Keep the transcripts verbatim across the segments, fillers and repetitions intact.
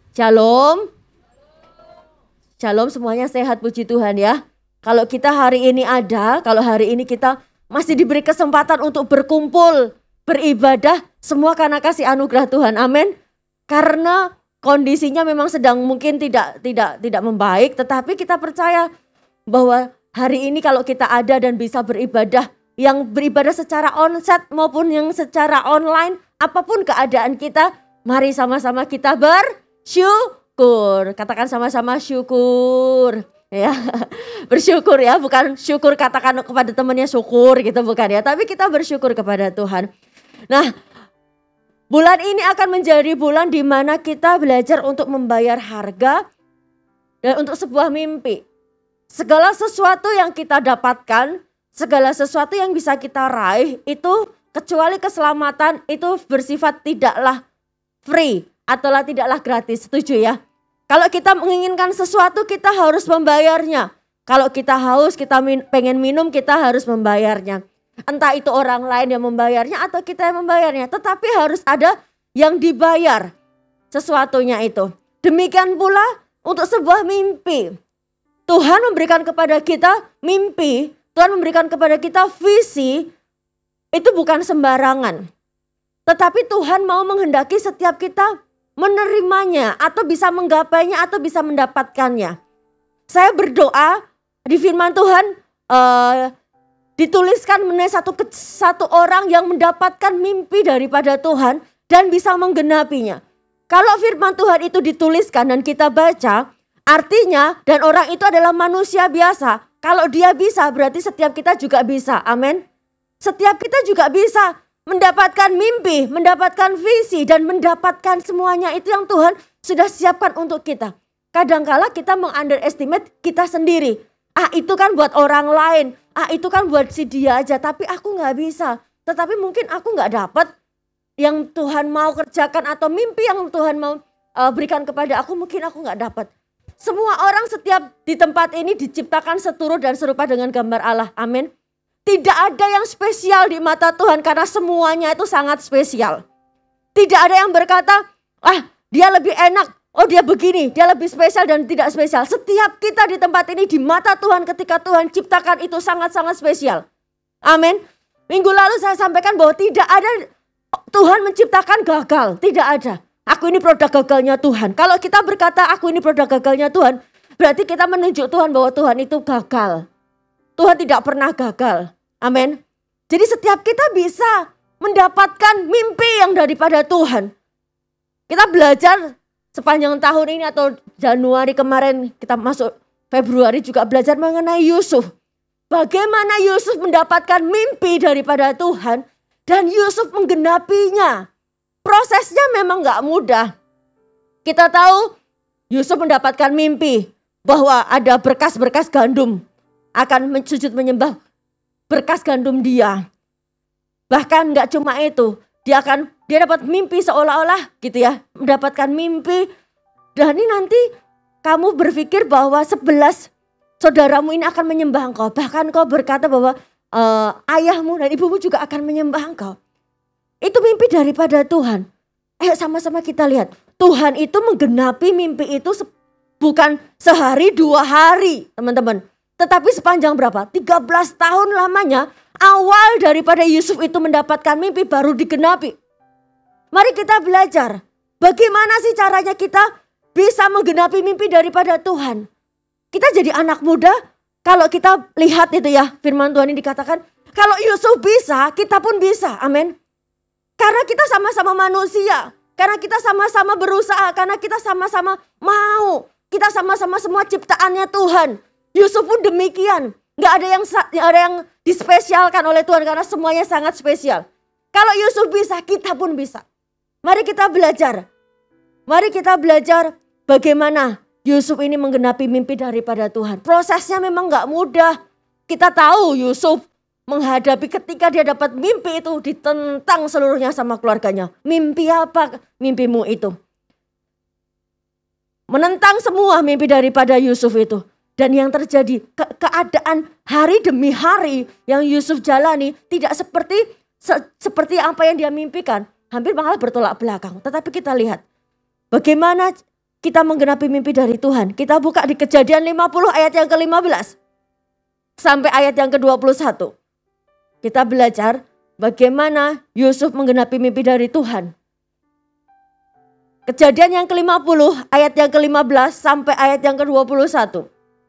Shalom. Shalom, semuanya sehat, puji Tuhan ya. Kalau kita hari ini ada, kalau hari ini kita masih diberi kesempatan untuk berkumpul, beribadah, semua karena kasih anugerah Tuhan. Amin. Karena kondisinya memang sedang mungkin tidak tidak tidak membaik, tetapi kita percaya bahwa hari ini kalau kita ada dan bisa beribadah, yang beribadah secara onsite maupun yang secara online, apapun keadaan kita, mari sama-sama kita bersyukur. Katakan sama-sama syukur. Ya, bersyukur ya, bukan syukur katakan kepada temannya syukur gitu, bukan ya, tapi kita bersyukur kepada Tuhan. Nah, bulan ini akan menjadi bulan di mana kita belajar untuk membayar harga dan untuk sebuah mimpi. Segala sesuatu yang kita dapatkan, segala sesuatu yang bisa kita raih itu kecuali keselamatan itu bersifat tidaklah free ataulah tidaklah gratis, setuju ya? Kalau kita menginginkan sesuatu kita harus membayarnya. Kalau kita haus, kita min- pengen minum, kita harus membayarnya. Entah itu orang lain yang membayarnya atau kita yang membayarnya. Tetapi harus ada yang dibayar sesuatunya itu. Demikian pula untuk sebuah mimpi. Tuhan memberikan kepada kita mimpi, Tuhan memberikan kepada kita visi, itu bukan sembarangan. Tetapi Tuhan mau menghendaki setiap kita menerimanya atau bisa menggapainya atau bisa mendapatkannya. Saya berdoa di firman Tuhan uh, dituliskan mengenai satu, satu orang yang mendapatkan mimpi daripada Tuhan dan bisa menggenapinya. Kalau firman Tuhan itu dituliskan dan kita baca, artinya dan orang itu adalah manusia biasa. Kalau dia bisa berarti setiap kita juga bisa. Amin. Setiap kita juga bisa mendapatkan mimpi, mendapatkan visi, dan mendapatkan semuanya itu yang Tuhan sudah siapkan untuk kita. Kadangkala kita meng-underestimate kita sendiri. Ah itu kan buat orang lain, ah itu kan buat si dia aja, tapi aku gak bisa. Tetapi mungkin aku gak dapat yang Tuhan mau kerjakan atau mimpi yang Tuhan mau uh, berikan kepada aku, mungkin aku gak dapat. Semua orang setiap di tempat ini diciptakan seturut dan serupa dengan gambar Allah, amin. Tidak ada yang spesial di mata Tuhan karena semuanya itu sangat spesial. Tidak ada yang berkata, ah dia lebih enak, oh dia begini, dia lebih spesial dan tidak spesial. Setiap kita di tempat ini di mata Tuhan ketika Tuhan ciptakan itu sangat-sangat spesial. Amin. Minggu lalu saya sampaikan bahwa tidak ada Tuhan menciptakan gagal, tidak ada. Aku ini produk gagalnya Tuhan. Kalau kita berkata aku ini produk gagalnya Tuhan, berarti kita menunjuk Tuhan bahwa Tuhan itu gagal. Tuhan tidak pernah gagal. Amin. Jadi setiap kita bisa mendapatkan mimpi yang daripada Tuhan. Kita belajar sepanjang tahun ini atau Januari kemarin, kita masuk Februari juga belajar mengenai Yusuf. Bagaimana Yusuf mendapatkan mimpi daripada Tuhan dan Yusuf menggenapinya. Prosesnya memang gak mudah. Kita tahu Yusuf mendapatkan mimpi bahwa ada berkas-berkas gandum akan sujud menyembah berkas gandum dia. Bahkan gak cuma itu, dia akan dia dapat mimpi seolah-olah gitu ya, mendapatkan mimpi. Dan ini nanti kamu berpikir bahwa sebelas saudaramu ini akan menyembah engkau. Bahkan kau berkata bahwa uh, ayahmu dan ibumu juga akan menyembah engkau. Itu mimpi daripada Tuhan. Ayo sama-sama kita lihat. Tuhan itu menggenapi mimpi itu se- bukan sehari dua hari teman-teman. Tetapi sepanjang berapa? tiga belas tahun lamanya awal daripada Yusuf itu mendapatkan mimpi baru digenapi. Mari kita belajar. Bagaimana sih caranya kita bisa menggenapi mimpi daripada Tuhan. Kita jadi anak muda. Kalau kita lihat itu ya firman Tuhan ini dikatakan. Kalau Yusuf bisa kita pun bisa. Amin. Karena kita sama-sama manusia. Karena kita sama-sama berusaha. Karena kita sama-sama mau. Kita sama-sama semua ciptaannya Tuhan. Yusuf pun demikian. Gak ada yang gak ada yang dispesialkan oleh Tuhan karena semuanya sangat spesial. Kalau Yusuf bisa, kita pun bisa. Mari kita belajar. Mari kita belajar bagaimana Yusuf ini menggenapi mimpi daripada Tuhan. Prosesnya memang gak mudah. Kita tahu Yusuf menghadapi ketika dia dapat mimpi itu ditentang seluruhnya sama keluarganya. Mimpi apa mimpimu itu? Menentang semua mimpi daripada Yusuf itu. Dan yang terjadi ke- keadaan hari demi hari yang Yusuf jalani tidak seperti se- seperti apa yang dia mimpikan. Hampir malah bertolak belakang. Tetapi kita lihat bagaimana kita menggenapi mimpi dari Tuhan? Kita buka di Kejadian lima puluh ayat yang ke lima belas sampai ayat yang ke dua puluh satu. Kita belajar bagaimana Yusuf menggenapi mimpi dari Tuhan. Kejadian yang ke lima puluh ayat yang ke lima belas sampai ayat yang ke dua puluh satu.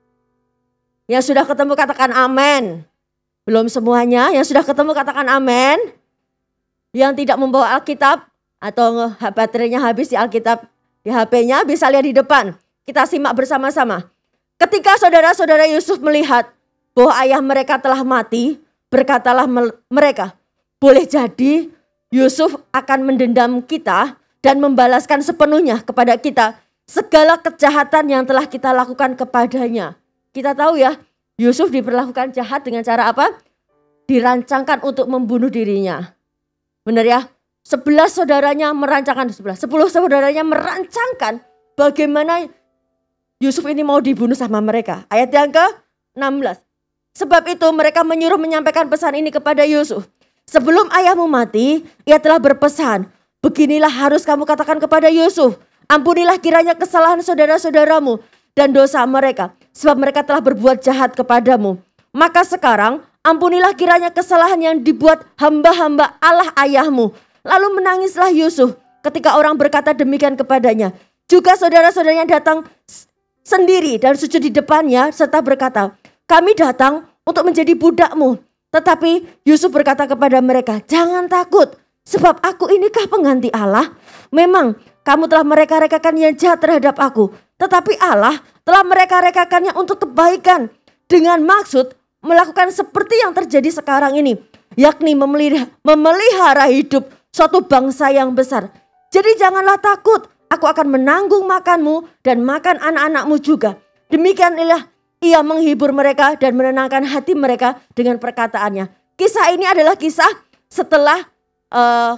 Yang sudah ketemu katakan amin. Belum semuanya, yang sudah ketemu katakan amin. Yang tidak membawa Alkitab atau baterainya habis di Alkitab di H P-nya, bisa lihat di depan. Kita simak bersama-sama. Ketika saudara-saudara Yusuf melihat bahwa ayah mereka telah mati, berkatalah mereka, boleh jadi Yusuf akan mendendam kita dan membalaskan sepenuhnya kepada kita segala kejahatan yang telah kita lakukan kepadanya. Kita tahu ya, Yusuf diperlakukan jahat dengan cara apa? Dirancangkan untuk membunuh dirinya. Benar ya? Sebelas saudaranya merancangkan, sebelas, sepuluh saudaranya merancangkan bagaimana Yusuf ini mau dibunuh sama mereka. Ayat yang ke enam belas. Sebab itu mereka menyuruh menyampaikan pesan ini kepada Yusuf. Sebelum ayahmu mati, ia telah berpesan, beginilah harus kamu katakan kepada Yusuf, ampunilah kiranya kesalahan saudara-saudaramu dan dosa mereka, sebab mereka telah berbuat jahat kepadamu. Maka sekarang ampunilah kiranya kesalahan yang dibuat hamba-hamba Allah ayahmu. Lalu menangislah Yusuf ketika orang berkata demikian kepadanya. Juga saudara-saudaranya datang sendiri dan sujud di depannya serta berkata, kami datang untuk menjadi budakmu. Tetapi Yusuf berkata kepada mereka, jangan takut, sebab aku inikah pengganti Allah? Memang kamu telah mereka-rekakan yang jahat terhadap aku, tetapi Allah telah mereka-rekakannya untuk kebaikan, dengan maksud melakukan seperti yang terjadi sekarang ini, yakni memelihara, memelihara hidup suatu bangsa yang besar. Jadi janganlah takut, aku akan menanggung makanmu dan makan anak-anakmu juga. Demikianlah ia menghibur mereka dan menenangkan hati mereka dengan perkataannya. Kisah ini adalah kisah setelah uh,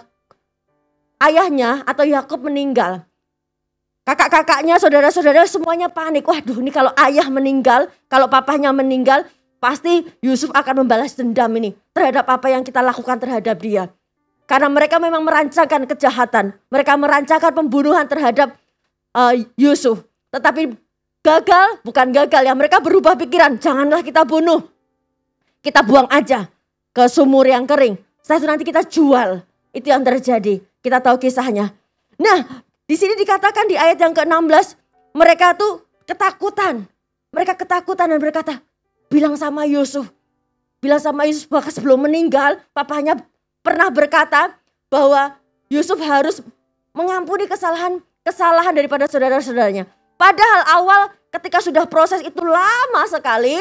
ayahnya atau Yakub meninggal. Kakak-kakaknya, saudara-saudara semuanya panik. Waduh, ini kalau ayah meninggal, kalau papahnya meninggal, pasti Yusuf akan membalas dendam ini terhadap apa yang kita lakukan terhadap dia. Karena mereka memang merancangkan kejahatan. Mereka merancangkan pembunuhan terhadap uh, Yusuf. Tetapi gagal, bukan gagal ya. Mereka berubah pikiran, janganlah kita bunuh. Kita buang aja ke sumur yang kering. Setelah itu nanti kita jual. Itu yang terjadi. Kita tahu kisahnya. Nah, di sini dikatakan di ayat yang ke enam belas, mereka tuh ketakutan. Mereka ketakutan dan berkata, bilang sama Yusuf. Bilang sama Yusuf bahwa sebelum meninggal, papanya pernah berkata bahwa Yusuf harus mengampuni kesalahan kesalahan daripada saudara-saudaranya. Padahal awal ketika sudah proses itu lama sekali,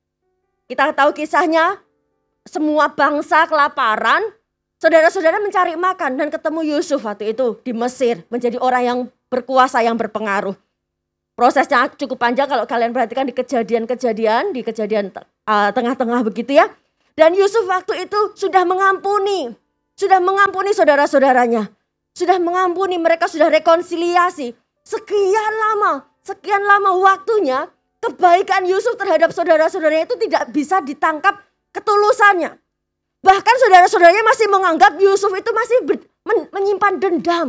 kita tahu kisahnya, semua bangsa kelaparan, saudara-saudara mencari makan dan ketemu Yusuf waktu itu di Mesir, menjadi orang yang berkuasa, yang berpengaruh. Prosesnya cukup panjang kalau kalian perhatikan di kejadian-kejadian, di kejadian uh, tengah-tengah begitu ya. Dan Yusuf waktu itu sudah mengampuni, sudah mengampuni saudara-saudaranya. Sudah mengampuni, mereka sudah rekonsiliasi. Sekian lama, sekian lama waktunya, kebaikan Yusuf terhadap saudara-saudaranya itu tidak bisa ditangkap ketulusannya. Bahkan saudara-saudaranya masih menganggap Yusuf itu masih ber, men, menyimpan dendam.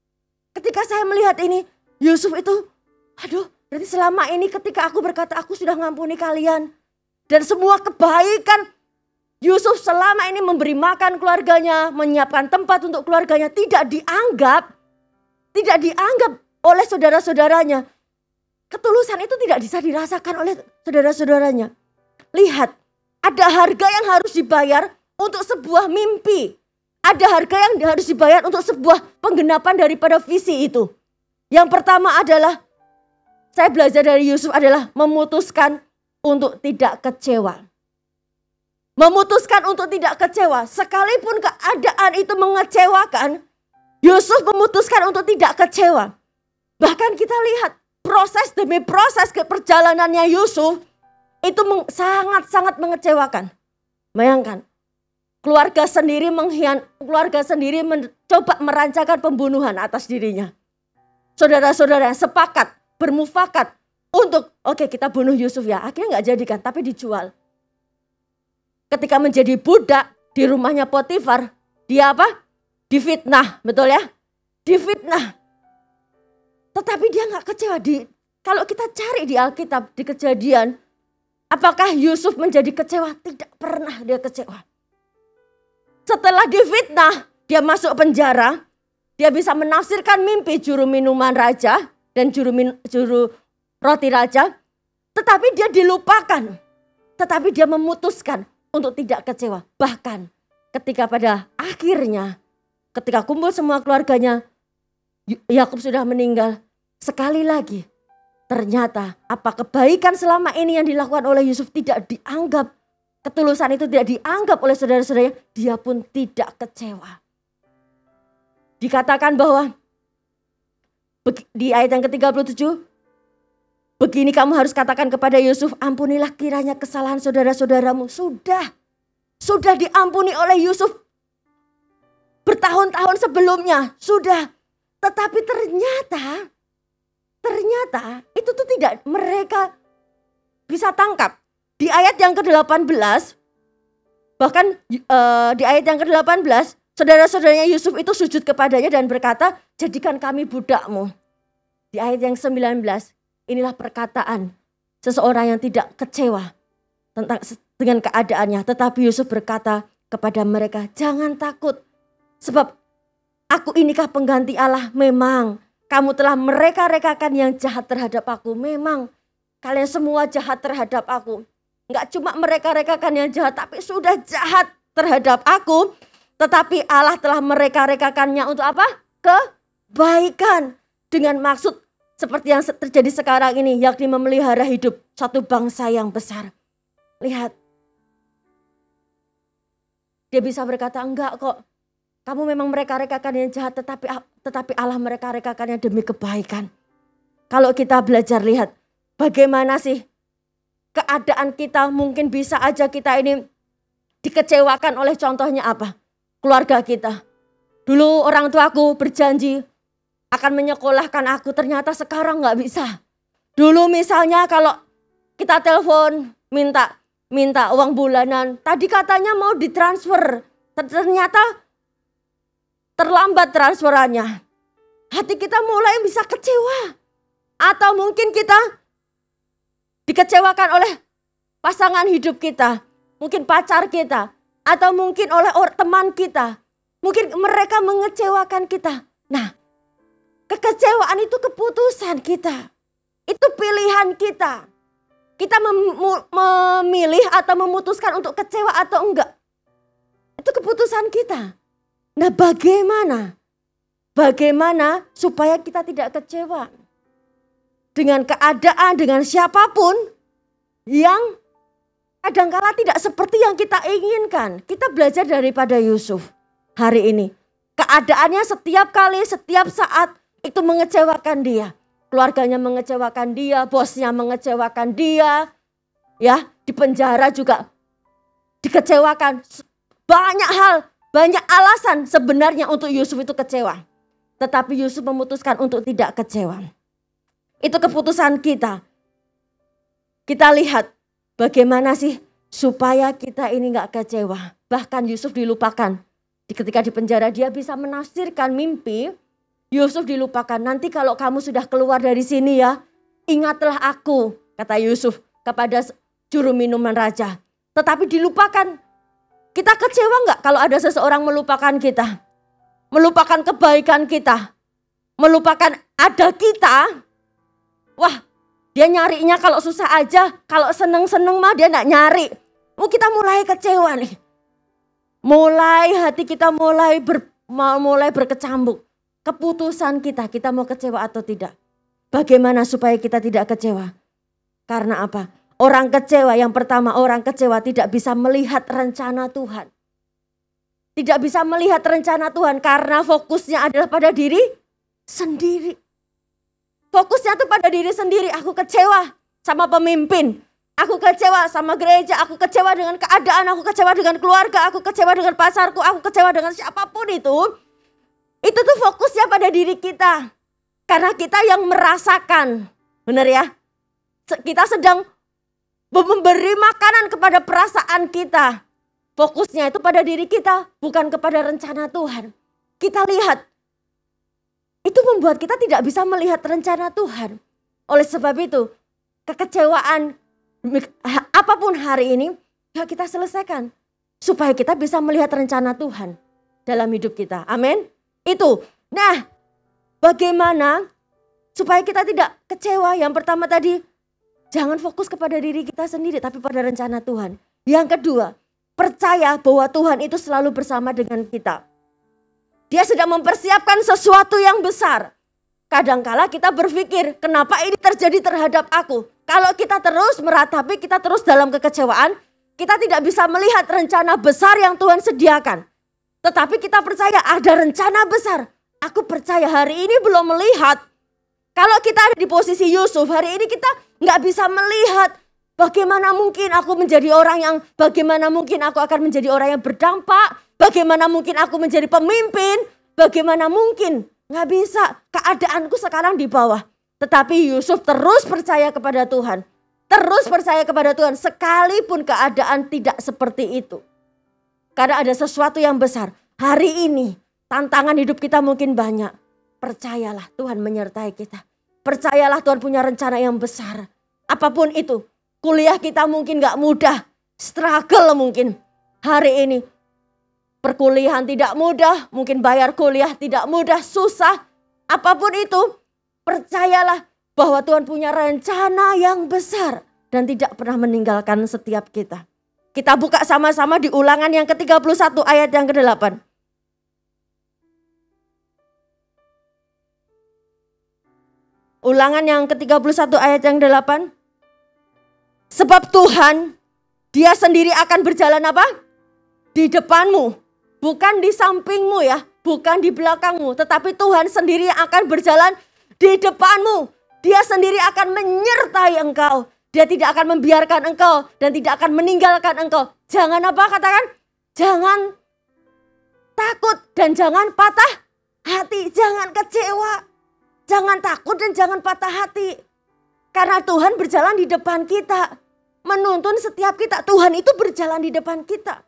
Ketika saya melihat ini, Yusuf itu, aduh, berarti selama ini ketika aku berkata aku sudah ngampuni kalian. Dan semua kebaikan Yusuf selama ini memberi makan keluarganya, menyiapkan tempat untuk keluarganya, tidak dianggap, tidak dianggap oleh saudara-saudaranya. Ketulusan itu tidak bisa dirasakan oleh saudara-saudaranya. Lihat, ada harga yang harus dibayar untuk sebuah mimpi. Ada harga yang harus dibayar untuk sebuah penggenapan daripada visi itu. Yang pertama adalah, saya belajar dari Yusuf adalah memutuskan untuk tidak kecewa. Memutuskan untuk tidak kecewa. Sekalipun keadaan itu mengecewakan, Yusuf memutuskan untuk tidak kecewa. Bahkan kita lihat proses demi proses perjalanannya Yusuf itu sangat-sangat mengecewakan. Bayangkan, keluarga sendiri menghian, keluarga sendiri mencoba merancangkan pembunuhan atas dirinya. Saudara-saudara sepakat, bermufakat untuk oke okay, kita bunuh Yusuf ya. Akhirnya nggak jadikan, tapi dijual. Ketika menjadi budak di rumahnya Potifar, dia apa? Difitnah, betul ya? Difitnah. Tetapi dia nggak kecewa. Di, kalau kita cari di Alkitab, di Kejadian, apakah Yusuf menjadi kecewa? Tidak pernah dia kecewa. Setelah difitnah, dia masuk penjara. Dia bisa menafsirkan mimpi juru minuman raja dan juru, min, juru roti raja. Tetapi dia dilupakan. Tetapi dia memutuskan untuk tidak kecewa. Bahkan ketika pada akhirnya, ketika kumpul semua keluarganya, Yakub sudah meninggal. Sekali lagi, ternyata apa kebaikan selama ini yang dilakukan oleh Yusuf tidak dianggap. Ketulusan itu tidak dianggap oleh saudara-saudaranya. Dia pun tidak kecewa. Dikatakan bahwa di ayat yang ke tiga puluh tujuh. Begini kamu harus katakan kepada Yusuf, ampunilah kiranya kesalahan saudara-saudaramu. Sudah, sudah diampuni oleh Yusuf bertahun-tahun sebelumnya. Sudah, tetapi ternyata, ternyata itu tuh tidak mereka bisa tangkap. Di ayat yang ke delapan belas, bahkan uh, di ayat yang ke delapan belas, saudara-saudaranya Yusuf itu sujud kepadanya dan berkata, jadikan kami budakmu. Di ayat yang sembilan belas, inilah perkataan seseorang yang tidak kecewa tentang dengan keadaannya. Tetapi Yusuf berkata kepada mereka, jangan takut. Sebab aku inikah pengganti Allah. Memang kamu telah mereka-rekakan yang jahat terhadap aku. Memang kalian semua jahat terhadap aku. Enggak cuma mereka-rekakan yang jahat, tapi sudah jahat terhadap aku. Tetapi Allah telah mereka-rekakannya untuk apa? Kebaikan. Dengan maksud seperti yang terjadi sekarang ini, yakni memelihara hidup satu bangsa yang besar. Lihat. Dia bisa berkata, enggak kok. Kamu memang mereka-rekakan yang jahat, tetapi tetapi Allah mereka-rekakannya demi kebaikan. Kalau kita belajar lihat, bagaimana sih keadaan kita, mungkin bisa aja kita ini dikecewakan oleh contohnya apa? Keluarga kita. Dulu orang tuaku berjanji akan menyekolahkan aku, ternyata sekarang gak bisa. Dulu misalnya kalau kita telepon minta minta uang bulanan, tadi katanya mau ditransfer, ternyata terlambat transferannya. Hati kita mulai bisa kecewa. Atau mungkin kita dikecewakan oleh pasangan hidup kita, mungkin pacar kita, atau mungkin oleh teman kita. Mungkin mereka mengecewakan kita. Nah, kekecewaan itu keputusan kita. Itu pilihan kita. Kita mem- memilih atau memutuskan untuk kecewa atau enggak. Itu keputusan kita. Nah, bagaimana? Bagaimana supaya kita tidak kecewa dengan keadaan, dengan siapapun yang kadangkala tidak seperti yang kita inginkan. Kita belajar daripada Yusuf hari ini. Keadaannya setiap kali, setiap saat itu mengecewakan dia. Keluarganya mengecewakan dia, bosnya mengecewakan dia. Ya, di penjara juga dikecewakan. Banyak hal, banyak alasan sebenarnya untuk Yusuf itu kecewa. Tetapi Yusuf memutuskan untuk tidak kecewa. Itu keputusan kita. Kita lihat bagaimana sih supaya kita ini gak kecewa. Bahkan Yusuf dilupakan. Ketika di penjara dia bisa menafsirkan mimpi. Yusuf dilupakan. Nanti kalau kamu sudah keluar dari sini ya, ingatlah aku, kata Yusuf kepada juru minuman raja. Tetapi dilupakan. Kita kecewa gak kalau ada seseorang melupakan kita? Melupakan kebaikan kita. Melupakan ada kita. Wah, dia nyarinya kalau susah aja. Kalau seneng-seneng mah dia gak nyari. Oh, kita mulai kecewa nih. Mulai hati kita mulai ber, mulai berkecambuk. Keputusan kita, kita mau kecewa atau tidak. Bagaimana supaya kita tidak kecewa? Karena apa? Orang kecewa, yang pertama orang kecewa tidak bisa melihat rencana Tuhan. Tidak bisa melihat rencana Tuhan karena fokusnya adalah pada diri sendiri. Fokusnya tuh pada diri sendiri. Aku kecewa sama pemimpin. Aku kecewa sama gereja. Aku kecewa dengan keadaan. Aku kecewa dengan keluarga. Aku kecewa dengan pacarku. Aku kecewa dengan siapapun itu. Itu tuh fokusnya pada diri kita. Karena kita yang merasakan. Benar ya? Kita sedang memberi makanan kepada perasaan kita. Fokusnya itu pada diri kita. Bukan kepada rencana Tuhan. Kita lihat. Itu membuat kita tidak bisa melihat rencana Tuhan. Oleh sebab itu, kekecewaan apapun hari ini, ya kita selesaikan. Supaya kita bisa melihat rencana Tuhan dalam hidup kita. Amin. Itu. Nah, bagaimana supaya kita tidak kecewa? Yang pertama tadi, jangan fokus kepada diri kita sendiri, tapi pada rencana Tuhan. Yang kedua, percaya bahwa Tuhan itu selalu bersama dengan kita. Dia sedang mempersiapkan sesuatu yang besar. Kadangkala kita berpikir, kenapa ini terjadi terhadap aku? Kalau kita terus meratapi, kita terus dalam kekecewaan, kita tidak bisa melihat rencana besar yang Tuhan sediakan. Tetapi kita percaya ada rencana besar. Aku percaya hari ini belum melihat. Kalau kita ada di posisi Yusuf, hari ini kita nggak bisa melihat bagaimana mungkin aku menjadi orang yang, bagaimana mungkin aku akan menjadi orang yang berdampak, bagaimana mungkin aku menjadi pemimpin, bagaimana mungkin, nggak bisa, keadaanku sekarang di bawah. Tetapi Yusuf terus percaya kepada Tuhan, terus percaya kepada Tuhan sekalipun keadaan tidak seperti itu. Karena ada sesuatu yang besar, hari ini tantangan hidup kita mungkin banyak. Percayalah Tuhan menyertai kita, percayalah Tuhan punya rencana yang besar. Apapun itu, kuliah kita mungkin gak mudah, struggle mungkin hari ini. Perkuliahan tidak mudah, mungkin bayar kuliah tidak mudah, susah. Apapun itu, percayalah bahwa Tuhan punya rencana yang besar dan tidak pernah meninggalkan setiap kita. Kita buka sama-sama di Ulangan yang ke tiga puluh satu ayat yang ke delapan. Ulangan yang ke tiga puluh satu ayat yang delapan. Sebab Tuhan, Dia sendiri akan berjalan apa? Di depanmu. Bukan di sampingmu ya, bukan di belakangmu. Tetapi Tuhan sendiri yang akan berjalan di depanmu. Dia sendiri akan menyertai engkau. Dia tidak akan membiarkan engkau dan tidak akan meninggalkan engkau. Jangan apa katakan? Jangan takut dan jangan patah hati. Jangan kecewa. Jangan takut dan jangan patah hati. Karena Tuhan berjalan di depan kita. Menuntun setiap kita. Tuhan itu berjalan di depan kita.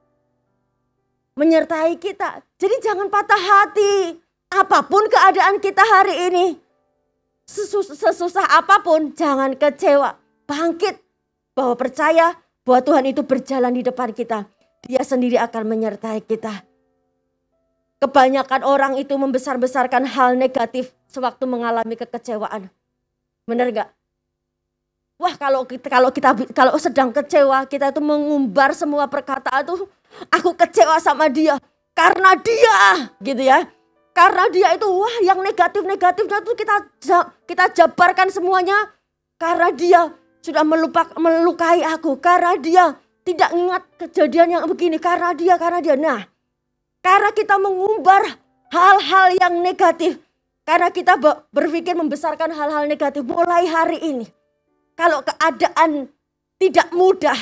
Menyertai kita. Jadi jangan patah hati. Apapun keadaan kita hari ini. Sesus- sesusah apapun jangan kecewa. Bangkit. Bahwa percaya bahwa Tuhan itu berjalan di depan kita. Dia sendiri akan menyertai kita. Kebanyakan orang itu membesar-besarkan hal negatif sewaktu mengalami kekecewaan. Benar gak? Wah kalau kita kalau kita kalau sedang kecewa, kita itu mengumbar semua perkataan tuh, aku kecewa sama dia karena dia, gitu ya. Karena dia itu wah yang negatif-negatifnya tuh kita kita jabarkan semuanya karena dia sudah melupak, melukai aku, karena dia tidak ingat kejadian yang begini, karena dia, karena dia. Nah, karena kita mengumbar hal-hal yang negatif, karena kita berpikir membesarkan hal-hal negatif mulai hari ini. Kalau keadaan tidak mudah,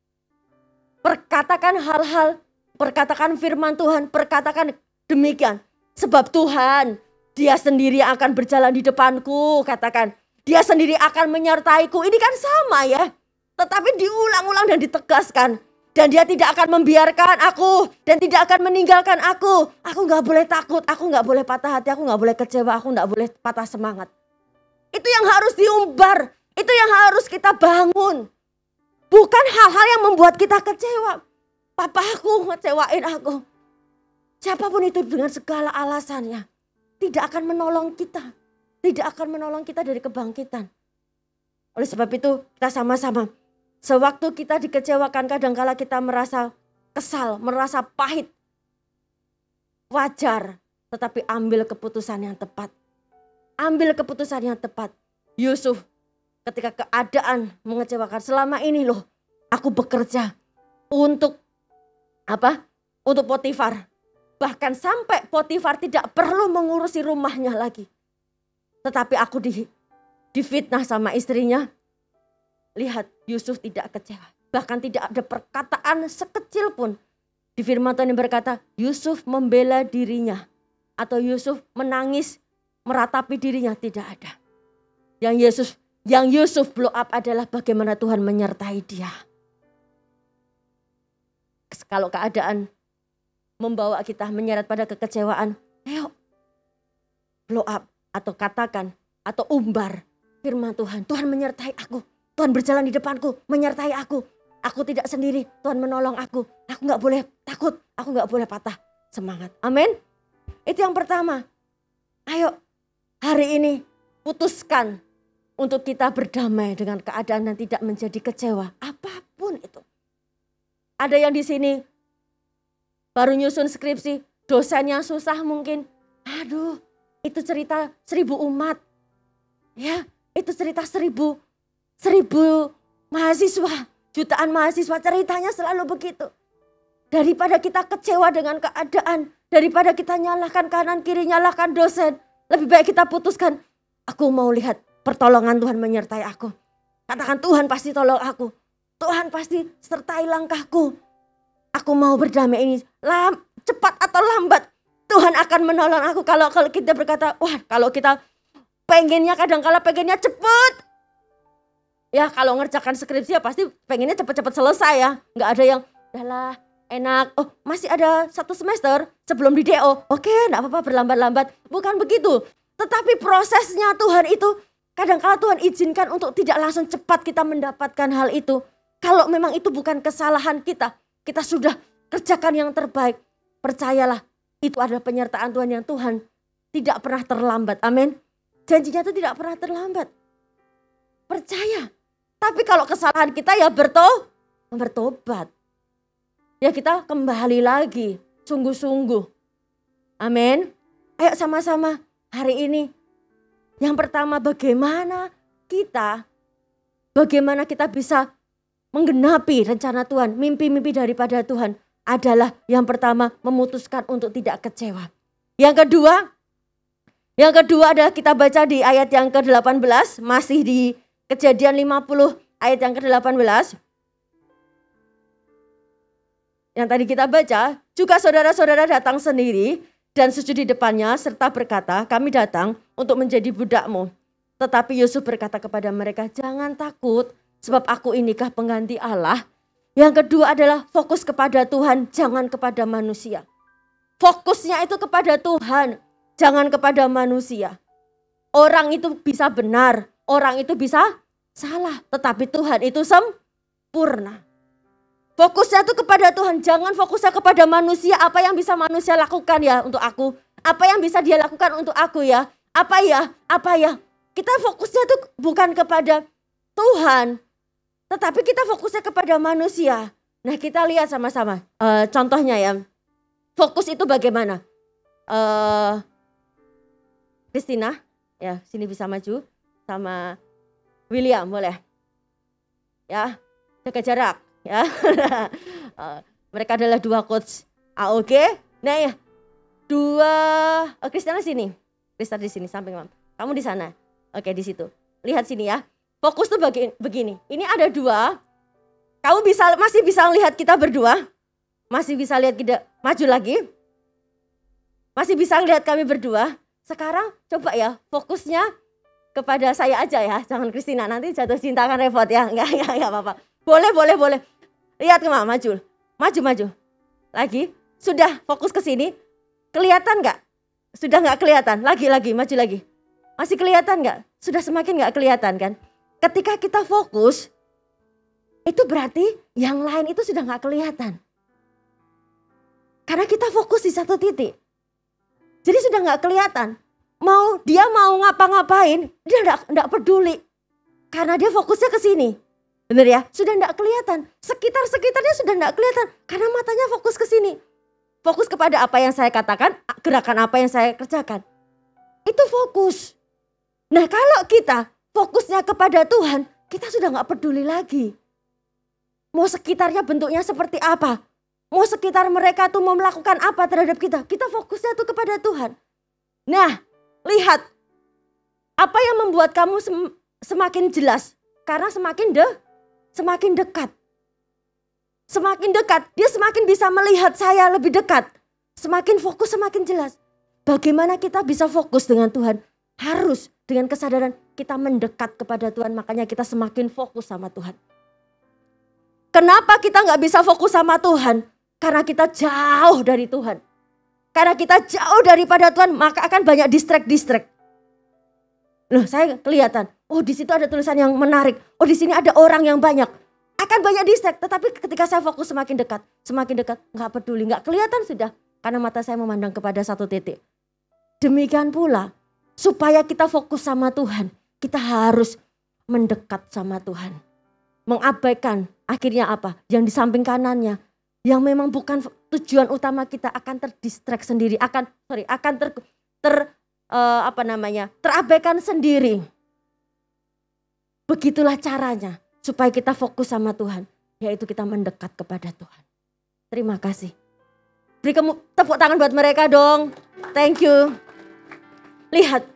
perkatakan hal-hal, perkatakan firman Tuhan, perkatakan demikian. Sebab Tuhan, Dia sendiri akan berjalan di depanku, katakan. Dia sendiri akan menyertaiku. Ini kan sama ya. Tetapi diulang-ulang dan ditegaskan. Dan Dia tidak akan membiarkan aku dan tidak akan meninggalkan aku. Aku gak boleh takut, aku gak boleh patah hati, aku gak boleh kecewa, aku gak boleh patah semangat. Itu yang harus diumbar. Itu yang harus kita bangun. Bukan hal-hal yang membuat kita kecewa. Papa aku ngecewain aku. Siapapun itu dengan segala alasannya. Tidak akan menolong kita. Tidak akan menolong kita dari kebangkitan. Oleh sebab itu kita sama-sama. Sewaktu kita dikecewakan kadangkala kita merasa kesal, merasa pahit. Wajar. Tetapi ambil keputusan yang tepat. Ambil keputusan yang tepat. Yusuf. Ketika keadaan mengecewakan, selama ini loh aku bekerja untuk apa? Untuk Potifar. Bahkan sampai Potifar tidak perlu mengurusi rumahnya lagi. Tetapi aku di, difitnah sama istrinya. Lihat Yusuf tidak kecewa. Bahkan tidak ada perkataan sekecil pun. Di firman Tuhan yang berkata Yusuf membela dirinya. Atau Yusuf menangis meratapi dirinya, tidak ada. Yang Yesus Yang Yusuf blow up adalah bagaimana Tuhan menyertai dia. Kalau keadaan membawa kita menyeret pada kekecewaan, ayo blow up atau katakan atau umbar firman Tuhan. Tuhan menyertai aku. Tuhan berjalan di depanku, menyertai aku. Aku tidak sendiri, Tuhan menolong aku. Aku gak boleh takut, aku gak boleh patah semangat. Amin. Itu yang pertama. Ayo hari ini putuskan untuk kita berdamai dengan keadaan dan tidak menjadi kecewa. Apapun itu. Ada yang di sini baru nyusun skripsi, dosennya susah mungkin. Aduh, itu cerita seribu umat. Ya, itu cerita seribu, seribu mahasiswa, jutaan mahasiswa, ceritanya selalu begitu. Daripada kita kecewa dengan keadaan, daripada kita nyalahkan kanan kiri, nyalahkan dosen, lebih baik kita putuskan, aku mau lihat pertolongan Tuhan menyertai aku. Katakan Tuhan pasti tolong aku. Tuhan pasti sertai langkahku. Aku mau berdamai ini. Lam, cepat atau lambat Tuhan akan menolong aku. Kalau kalau kita berkata, wah kalau kita pengennya kadang-kala pengennya cepat. Ya kalau ngerjakan skripsi ya pasti pengennya cepat-cepat selesai ya. Nggak ada yang, udahlah enak. Oh masih ada satu semester sebelum di D O. Oke enggak apa-apa berlambat-lambat. Bukan begitu. Tetapi prosesnya Tuhan itu kadang-kala Tuhan izinkan untuk tidak langsung cepat kita mendapatkan hal itu. Kalau memang itu bukan kesalahan kita, kita sudah kerjakan yang terbaik. Percayalah, itu adalah penyertaan Tuhan yang Tuhan tidak pernah terlambat. Amin. Janjinya itu tidak pernah terlambat. Percaya. Tapi kalau kesalahan kita ya berto, bertobat. Ya kita kembali lagi, sungguh-sungguh. Amin. Ayo sama-sama hari ini. Yang pertama bagaimana kita, bagaimana kita bisa menggenapi rencana Tuhan, mimpi-mimpi daripada Tuhan adalah yang pertama memutuskan untuk tidak kecewa. Yang kedua, yang kedua adalah kita baca di ayat yang ke delapan belas, masih di Kejadian lima puluh ayat yang ke delapan belas. Yang tadi kita baca, juga saudara-saudara datang sendiri dan sujud di depannya serta berkata, kami datang untuk menjadi budakmu. Tetapi Yusuf berkata kepada mereka, jangan takut sebab aku inikah pengganti Allah. Yang kedua adalah fokus kepada Tuhan, jangan kepada manusia. Fokusnya itu kepada Tuhan, jangan kepada manusia. Orang itu bisa benar, orang itu bisa salah. Tetapi Tuhan itu sempurna. Fokusnya itu kepada Tuhan, jangan fokusnya kepada manusia. Apa yang bisa manusia lakukan ya untuk aku? Apa yang bisa dia lakukan untuk aku ya? Apa ya? Apa ya? Kita fokusnya itu bukan kepada Tuhan, tetapi kita fokusnya kepada manusia. Nah kita lihat sama-sama. Uh, contohnya ya, fokus itu bagaimana? Uh, Christina, ya sini bisa maju. Sama William boleh. Ya, jaga jarak. Ya, uh, mereka adalah dua coach A O G. Nah ya, dua. Oh, Kristina sini, Kristina di sini samping mam. Kamu di sana. Oke di situ. Lihat sini ya. Fokus tuh bagi, begini. Ini ada dua. Kamu bisa masih bisa lihat kita berdua. Masih bisa lihat kita maju lagi. Masih bisa lihat kami berdua. Sekarang coba ya fokusnya kepada saya aja ya. Jangan Kristina nanti jatuh cinta kan repot ya. Enggak enggak enggak apa-apa. Boleh boleh boleh. Lihat ke mama, maju, maju, maju. Lagi, sudah fokus ke sini. Kelihatan nggak? Sudah nggak kelihatan? Lagi, lagi, maju lagi. Masih kelihatan nggak? Sudah semakin nggak kelihatan kan? Ketika kita fokus, itu berarti yang lain itu sudah nggak kelihatan. Karena kita fokus di satu titik. Jadi sudah nggak kelihatan. Mau dia mau ngapa-ngapain, dia nggak peduli. Karena dia fokusnya ke sini. Benar ya? Sudah enggak kelihatan. Sekitar-sekitarnya sudah enggak kelihatan. Karena matanya fokus ke sini. Fokus kepada apa yang saya katakan, gerakan apa yang saya kerjakan. Itu fokus. Nah kalau kita fokusnya kepada Tuhan, kita sudah enggak peduli lagi. Mau sekitarnya bentuknya seperti apa. Mau sekitar mereka tuh mau melakukan apa terhadap kita. Kita fokusnya tuh kepada Tuhan. Nah lihat. Apa yang membuat kamu sem- semakin jelas. Karena semakin deh. Semakin dekat. Semakin dekat, dia semakin bisa melihat saya lebih dekat. Semakin fokus, semakin jelas. Bagaimana kita bisa fokus dengan Tuhan? Harus dengan kesadaran kita mendekat kepada Tuhan. Makanya kita semakin fokus sama Tuhan. Kenapa kita gak bisa fokus sama Tuhan? Karena kita jauh dari Tuhan. Karena kita jauh daripada Tuhan, maka akan banyak distract-distract. Loh, saya kelihatan, oh di situ ada tulisan yang menarik. Oh di sini ada orang yang banyak. Akan banyak distract, tetapi ketika saya fokus semakin dekat, semakin dekat, nggak peduli, nggak kelihatan sudah. Karena mata saya memandang kepada satu titik. Demikian pula, supaya kita fokus sama Tuhan, kita harus mendekat sama Tuhan. Mengabaikan, akhirnya apa? Yang di samping kanannya, yang memang bukan tujuan utama kita akan terdistract sendiri, akan sorry, akan ter, ter uh, apa namanya, terabaikan sendiri. Begitulah caranya. Supaya kita fokus sama Tuhan, yaitu kita mendekat kepada Tuhan. Terima kasih. Beri kamu tepuk tangan buat mereka dong. Thank you. Lihat,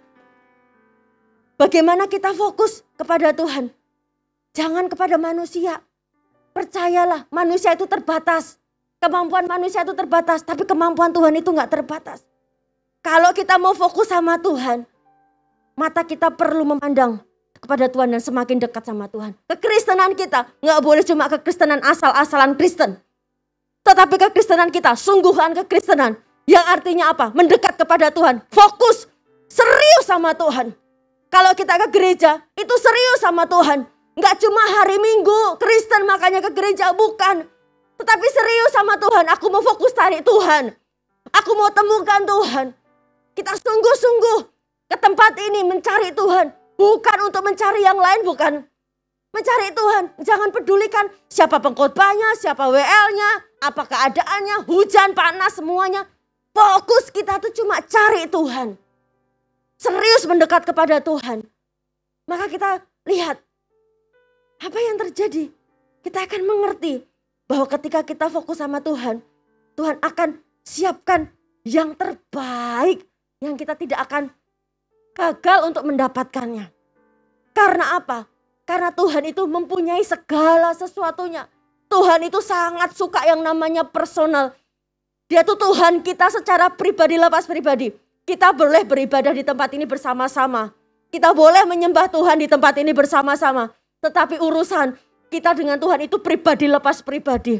bagaimana kita fokus kepada Tuhan. Jangan kepada manusia. Percayalah, manusia itu terbatas. Kemampuan manusia itu terbatas, tapi kemampuan Tuhan itu gak terbatas. Kalau kita mau fokus sama Tuhan, mata kita perlu memandang kepada Tuhan dan semakin dekat sama Tuhan. Kekristenan kita nggak boleh cuma kekristenan asal-asalan Kristen. Tetapi kekristenan kita sungguhan kekristenan. Yang artinya apa? Mendekat kepada Tuhan. Fokus, serius sama Tuhan. Kalau kita ke gereja, itu serius sama Tuhan. Nggak cuma hari Minggu, Kristen makanya ke gereja, bukan. Tetapi serius sama Tuhan. Aku mau fokus cari Tuhan. Aku mau temukan Tuhan. Kita sungguh-sungguh ke tempat ini mencari Tuhan. Bukan untuk mencari yang lain, bukan. Mencari Tuhan. Jangan pedulikan siapa pengkhotbahnya, siapa W L-nya, apa keadaannya, hujan, panas, semuanya. Fokus kita tuh cuma cari Tuhan. Serius mendekat kepada Tuhan. Maka kita lihat apa yang terjadi. Kita akan mengerti bahwa ketika kita fokus sama Tuhan, Tuhan akan siapkan yang terbaik yang kita tidak akan gagal untuk mendapatkannya. Karena apa? Karena Tuhan itu mempunyai segala sesuatunya. Tuhan itu sangat suka yang namanya personal. Dia tuh Tuhan kita secara pribadi, lepas pribadi. Kita boleh beribadah di tempat ini bersama-sama. Kita boleh menyembah Tuhan di tempat ini bersama-sama. Tetapi urusan kita dengan Tuhan itu pribadi lepas pribadi.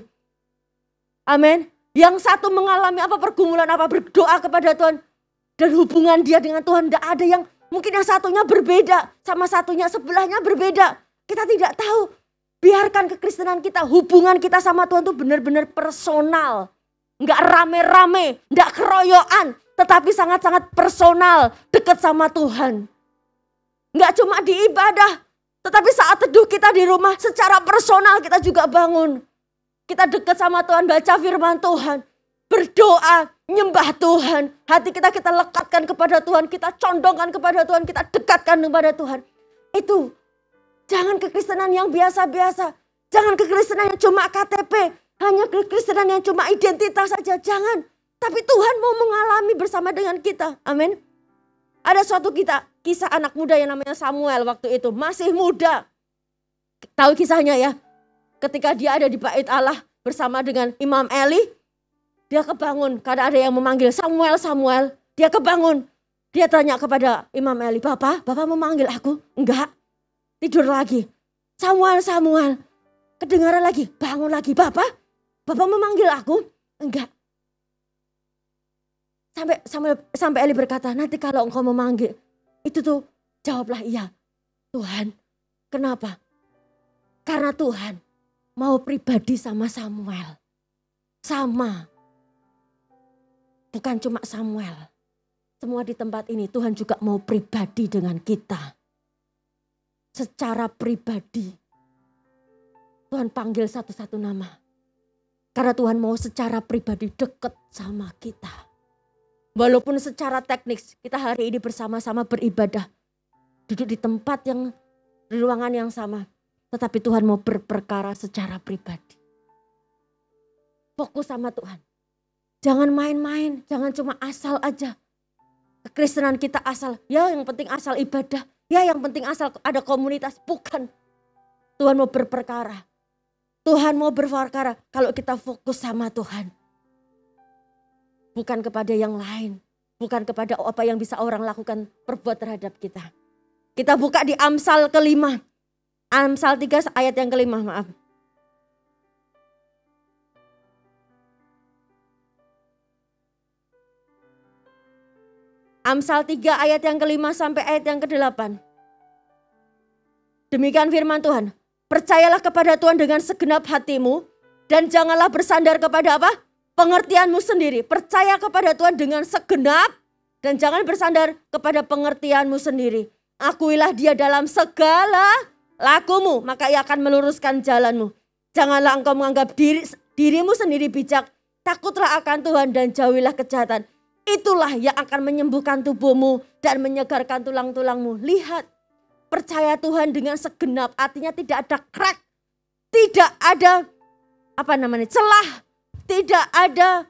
Amin. Yang satu mengalami apa pergumulan apa, berdoa kepada Tuhan. Dan hubungan dia dengan Tuhan tidak ada yang mungkin yang satunya berbeda sama satunya sebelahnya berbeda. Kita tidak tahu. Biarkan kekristenan kita, hubungan kita sama Tuhan itu benar-benar personal. Enggak rame-rame, enggak keroyokan, tetapi sangat-sangat personal, dekat sama Tuhan. Enggak cuma di ibadah, tetapi saat teduh kita di rumah secara personal kita juga bangun. Kita dekat sama Tuhan, baca firman Tuhan, berdoa, nyembah Tuhan. Hati kita kita lekatkan kepada Tuhan, kita condongkan kepada Tuhan, kita dekatkan kepada Tuhan. Itu jangan kekristenan yang biasa-biasa. Jangan kekristenan yang cuma K T P. Hanya kekristenan yang cuma identitas saja. Jangan. Tapi Tuhan mau mengalami bersama dengan kita. Amin. Ada suatu kita, kisah anak muda yang namanya Samuel waktu itu. Masih muda. Tahu kisahnya ya. Ketika dia ada di bait Allah bersama dengan Imam Eli. Dia kebangun karena ada yang memanggil Samuel, Samuel. Dia kebangun. Dia tanya kepada Imam Eli, Bapak, Bapak memanggil aku? Enggak. Tidur lagi. Samuel, Samuel. Kedengaran lagi, bangun lagi. Bapak, Bapak memanggil aku? Enggak. Sampai sampai sampai Eli berkata, nanti kalau engkau memanggil, itu tuh jawablah iya. Tuhan, kenapa? Karena Tuhan mau pribadi sama Samuel. Sama. Bukan cuma Samuel. Semua di tempat ini Tuhan juga mau pribadi dengan kita. Secara pribadi. Tuhan panggil satu-satu nama. Karena Tuhan mau secara pribadi dekat sama kita. Walaupun secara teknis kita hari ini bersama-sama beribadah. Duduk di tempat yang, di ruangan yang sama. Tetapi Tuhan mau berperkara secara pribadi. Fokus sama Tuhan. Jangan main-main, jangan cuma asal aja. Kekristenan kita asal, ya yang penting asal ibadah. Ya yang penting asal ada komunitas, bukan. Tuhan mau berperkara. Tuhan mau berperkara kalau kita fokus sama Tuhan. Bukan kepada yang lain. Bukan kepada apa yang bisa orang lakukan, perbuat terhadap kita. Kita buka di Amsal kelima. Amsal tiga ayat yang kelima, maaf. Amsal tiga ayat yang kelima sampai ayat yang kedelapan. Demikian firman Tuhan. Percayalah kepada Tuhan dengan segenap hatimu dan janganlah bersandar kepada apa? Pengertianmu sendiri. Percaya kepada Tuhan dengan segenap dan jangan bersandar kepada pengertianmu sendiri. Akuilah Dia dalam segala lakumu, maka Ia akan meluruskan jalanmu. Janganlah engkau menganggap diri, dirimu sendiri bijak. Takutlah akan Tuhan dan jauhilah kejahatan. Itulah yang akan menyembuhkan tubuhmu dan menyegarkan tulang-tulangmu. Lihat, percaya Tuhan dengan segenap, artinya tidak ada crack, tidak ada apa namanya celah, tidak ada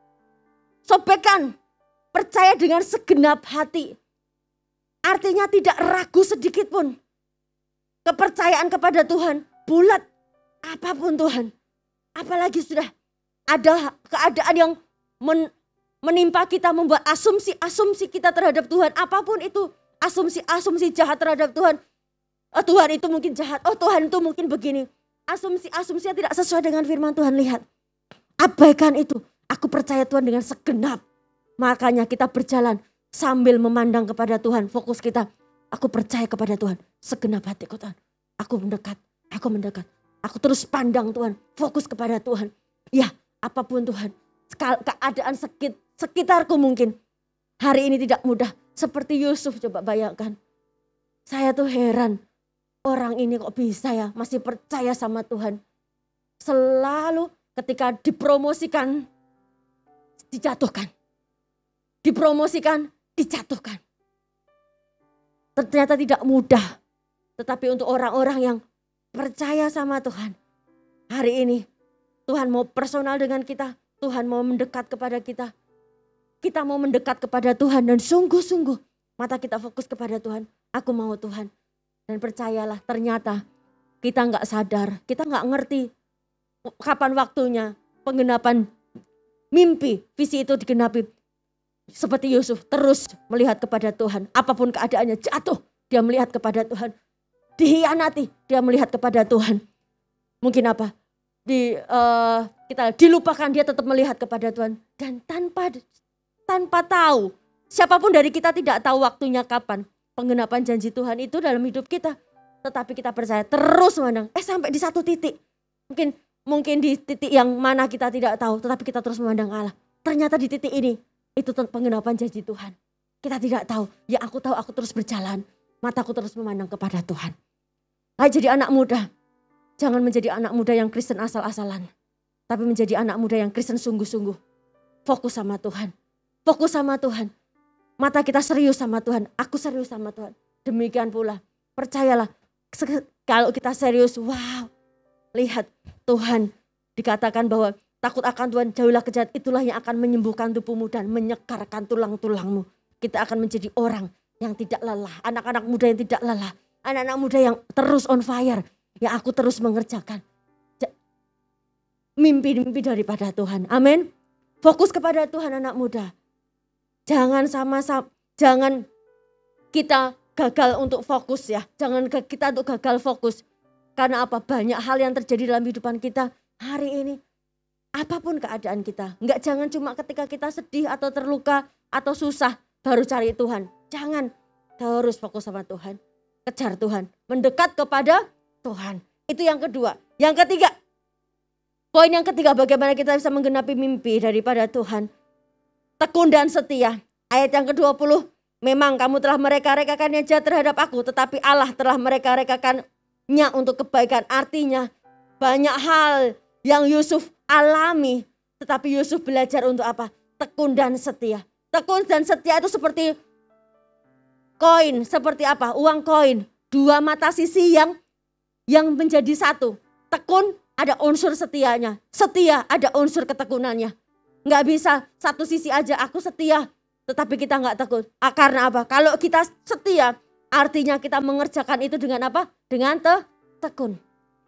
sobekan. Percaya dengan segenap hati, artinya tidak ragu sedikit pun. Kepercayaan kepada Tuhan bulat, apapun Tuhan. Apalagi sudah ada keadaan yang men, menimpa kita, membuat asumsi-asumsi kita terhadap Tuhan. Apapun itu, asumsi-asumsi jahat terhadap Tuhan. Oh, Tuhan itu mungkin jahat, oh Tuhan itu mungkin begini. Asumsi-asumsi yang tidak sesuai dengan firman Tuhan. Lihat, abaikan itu. Aku percaya Tuhan dengan segenap. Makanya kita berjalan sambil memandang kepada Tuhan. Fokus kita, aku percaya kepada Tuhan. Segenap hatiku Tuhan. Aku mendekat, aku mendekat. Aku terus pandang Tuhan, fokus kepada Tuhan. Ya, apapun Tuhan, keadaan sekit, sekitarku mungkin hari ini tidak mudah. Seperti Yusuf, coba bayangkan. Saya tuh heran, orang ini kok bisa ya masih percaya sama Tuhan. Selalu ketika dipromosikan, dijatuhkan. Dipromosikan, dijatuhkan. Ternyata tidak mudah. Tetapi untuk orang-orang yang percaya sama Tuhan, hari ini Tuhan mau personal dengan kita. Tuhan mau mendekat kepada kita. Kita mau mendekat kepada Tuhan dan sungguh-sungguh mata kita fokus kepada Tuhan. Aku mau Tuhan. Dan percayalah, ternyata kita nggak sadar, kita nggak ngerti kapan waktunya penggenapan mimpi, visi itu digenapi. Seperti Yusuf terus melihat kepada Tuhan. Apapun keadaannya, jatuh dia melihat kepada Tuhan. Dihianati dia melihat kepada Tuhan. Mungkin apa? Di uh, kita dilupakan, dia tetap melihat kepada Tuhan. Dan tanpa tanpa tahu, siapapun dari kita tidak tahu waktunya kapan penggenapan janji Tuhan itu dalam hidup kita. Tetapi kita percaya terus memandang. Eh sampai di satu titik. Mungkin mungkin di titik yang mana kita tidak tahu. Tetapi kita terus memandang Allah. Ternyata di titik ini, itu penggenapan janji Tuhan. Kita tidak tahu. Ya aku tahu, aku terus berjalan. Mataku terus memandang kepada Tuhan. Hai jadi anak muda. Jangan menjadi anak muda yang Kristen asal-asalan. Tapi menjadi anak muda yang Kristen sungguh-sungguh. Fokus sama Tuhan. Fokus sama Tuhan. Mata kita serius sama Tuhan. Aku serius sama Tuhan. Demikian pula. Percayalah. Kalau kita serius. Wow. Lihat Tuhan. Dikatakan bahwa takut akan Tuhan, jauhilah kejahatan. Itulah yang akan menyembuhkan tubuhmu dan menyegarkan tulang-tulangmu. Kita akan menjadi orang yang tidak lelah. Anak-anak muda yang tidak lelah. Anak-anak muda yang terus on fire. Ya aku terus mengerjakan mimpi-mimpi daripada Tuhan. Amin. Fokus kepada Tuhan anak muda. Jangan sama-sama, jangan kita gagal untuk fokus ya. Jangan kita untuk gagal fokus. Karena apa? Banyak hal yang terjadi dalam kehidupan kita hari ini. Apapun keadaan kita. Enggak, jangan cuma ketika kita sedih atau terluka atau susah baru cari Tuhan. Jangan. Terus fokus sama Tuhan. Kejar Tuhan. Mendekat kepada Tuhan. Itu yang kedua. Yang ketiga. Poin yang ketiga, bagaimana kita bisa menggenapi mimpi daripada Tuhan. Tekun dan setia. Ayat yang kedua puluh. Memang kamu telah mereka-rekakannya jahat terhadap aku. Tetapi Allah telah mereka-rekakannya untuk kebaikan. Artinya banyak hal yang Yusuf alami. Tetapi Yusuf belajar untuk apa? Tekun dan setia. Tekun dan setia itu seperti koin. Seperti apa? Uang koin. Dua mata sisi yang yang menjadi satu. Tekun ada unsur setianya. Setia ada unsur ketekunannya. Nggak bisa satu sisi aja aku setia. Tetapi kita nggak tekun. Ah, karena apa? Kalau kita setia artinya kita mengerjakan itu dengan apa? Dengan te tekun.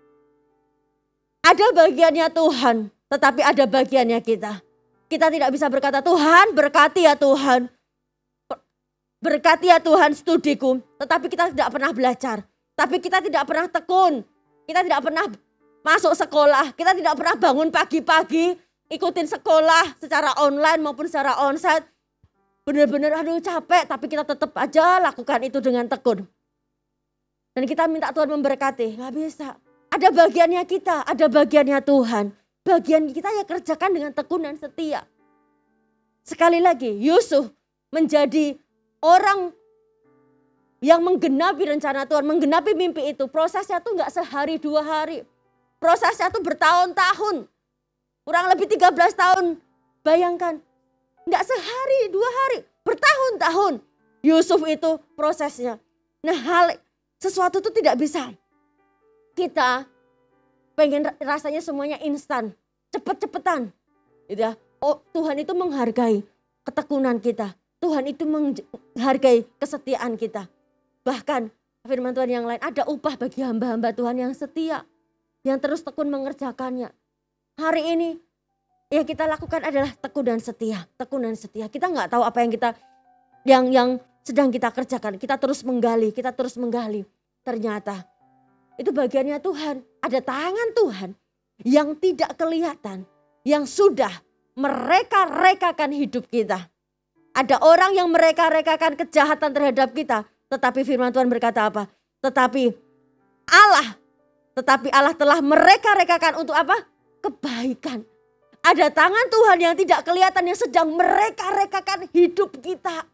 Ada bagiannya Tuhan, tetapi ada bagiannya kita. Kita tidak bisa berkata, Tuhan berkati ya Tuhan. Berkati ya Tuhan studiku. Tetapi kita tidak pernah belajar. Tapi kita tidak pernah tekun. Kita tidak pernah masuk sekolah. Kita tidak pernah bangun pagi-pagi. Ikutin sekolah secara online maupun secara onsite. benar-benar aduh capek, tapi kita tetap aja lakukan itu dengan tekun. Dan kita minta Tuhan memberkati, nggak bisa. Ada bagiannya kita, ada bagiannya Tuhan. Bagian kita ya kerjakan dengan tekun dan setia. Sekali lagi, Yusuf menjadi orang yang menggenapi rencana Tuhan, menggenapi mimpi itu. Prosesnya tuh nggak sehari dua hari. Prosesnya tuh bertahun-tahun. Kurang lebih tiga belas tahun. Bayangkan, nggak sehari dua hari, bertahun-tahun. Yusuf itu prosesnya. Nah, hal sesuatu itu tidak bisa. Kita pengen rasanya semuanya instan, cepet-cepetan. Gitu ya. Oh, Tuhan itu menghargai ketekunan kita. Tuhan itu menghargai kesetiaan kita. Bahkan firman Tuhan yang lain, ada upah bagi hamba-hamba Tuhan yang setia. Yang terus tekun mengerjakannya. Hari ini yang kita lakukan adalah tekun dan setia. Tekun dan setia. Kita nggak tahu apa yang kita yang yang sedang kita kerjakan. Kita terus menggali, kita terus menggali. Ternyata itu bagiannya Tuhan. Ada tangan Tuhan yang tidak kelihatan. Yang sudah mereka-rekakan hidup kita. Ada orang yang mereka-rekakan kejahatan terhadap kita. Tetapi firman Tuhan berkata apa? Tetapi Allah. Tetapi Allah telah mereka-rekakan untuk apa? Kebaikan. Ada tangan Tuhan yang tidak kelihatan yang sedang mereka-rekakan hidup kita.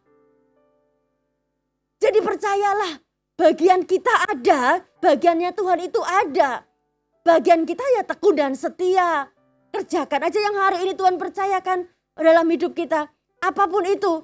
Jadi percayalah, bagian kita ada, bagiannya Tuhan itu ada. Bagian kita ya tekun dan setia. Kerjakan aja yang hari ini Tuhan percayakan dalam hidup kita. Apapun itu.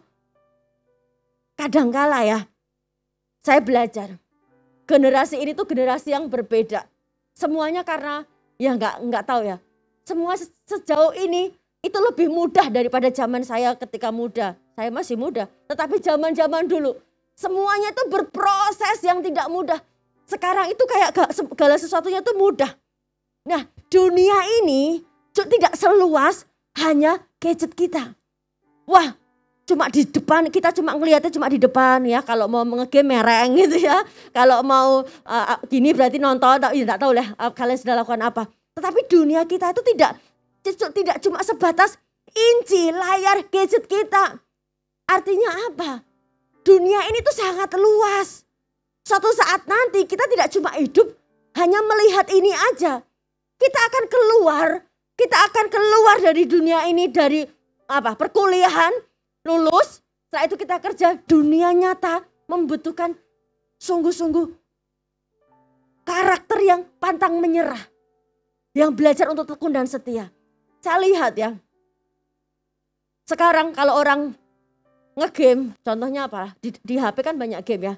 Kadangkala ya, saya belajar. Generasi ini tuh generasi yang berbeda. Semuanya karena ya nggak nggak tahu ya. Semua sejauh ini itu lebih mudah daripada zaman saya ketika muda. Saya masih muda, tetapi zaman-zaman dulu semuanya itu berproses yang tidak mudah. Sekarang itu kayak segala sesuatunya itu mudah. Nah, dunia ini tidak seluas hanya gadget kita. Wah, cuma di depan, kita cuma ngelihatnya cuma di depan ya. Kalau mau nge-game mereng gitu ya. Kalau mau uh, gini berarti nonton, ya enggak tahu lah uh, kalian sudah lakukan apa. Tetapi dunia kita itu tidak tidak cuma sebatas inci layar gadget kita. Artinya apa? Dunia ini tuh sangat luas. Suatu saat nanti kita tidak cuma hidup hanya melihat ini aja. Kita akan keluar, kita akan keluar dari dunia ini, dari apa? Perkuliahan, lulus, setelah itu kita kerja. Dunia nyata membutuhkan sungguh-sungguh karakter yang pantang menyerah. Yang belajar untuk tekun dan setia. Saya lihat ya. Sekarang kalau orang nge-game, contohnya apa? Di, di H P kan banyak game ya.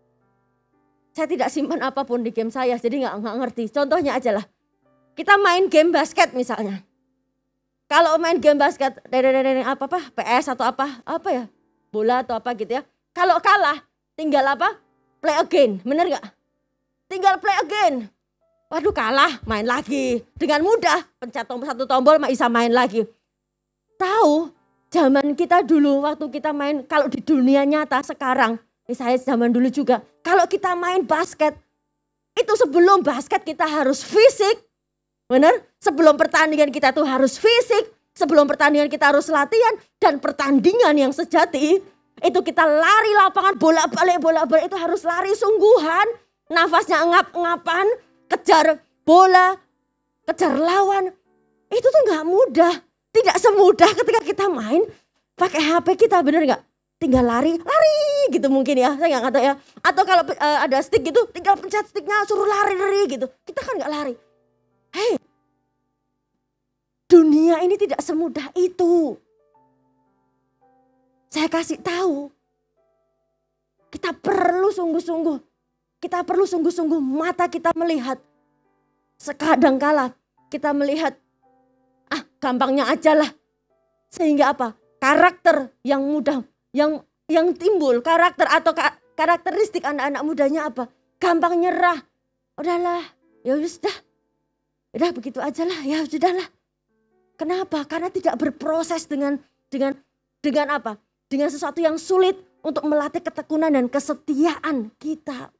Saya tidak simpan apapun di game saya, jadi nggak nggak ngerti. Contohnya aja lah. Kita main game basket misalnya. Kalau main game basket, apa apa, P S atau apa, apa ya, bola atau apa gitu ya. Kalau kalah, tinggal apa? Play again, bener nggak? Tinggal play again. Waduh kalah, main lagi. Dengan mudah, pencet tombol satu tombol bisa main lagi. Tahu, zaman kita dulu waktu kita main, kalau di dunia nyata sekarang, misalnya zaman dulu juga, kalau kita main basket, itu sebelum basket kita harus fisik. Benar? Sebelum pertandingan kita tuh harus fisik, sebelum pertandingan kita harus latihan, dan pertandingan yang sejati, itu kita lari lapangan bolak-balik, bolak-balik itu harus lari sungguhan, nafasnya ngap-ngapan, kejar bola, kejar lawan, itu tuh gak mudah. Tidak semudah ketika kita main pakai H P kita, bener gak? Tinggal lari, lari gitu mungkin ya, saya gak tahu ya. Atau kalau uh, ada stick gitu, tinggal pencet sticknya suruh lari-lari gitu. Kita kan gak lari. Hei, dunia ini tidak semudah itu. Saya kasih tahu, kita perlu sungguh-sungguh. Kita perlu sungguh-sungguh mata kita melihat. Sekadangkala kita melihat, ah gampangnya aja lah. Sehingga apa? Karakter yang mudah, yang yang timbul, karakter atau ka, karakteristik anak-anak mudanya apa? Gampang nyerah. Udahlah, ya sudah. Udah begitu aja lah, ya sudahlah. Kenapa? Karena tidak berproses dengan dengan dengan apa? Dengan sesuatu yang sulit untuk melatih ketekunan dan kesetiaan kita.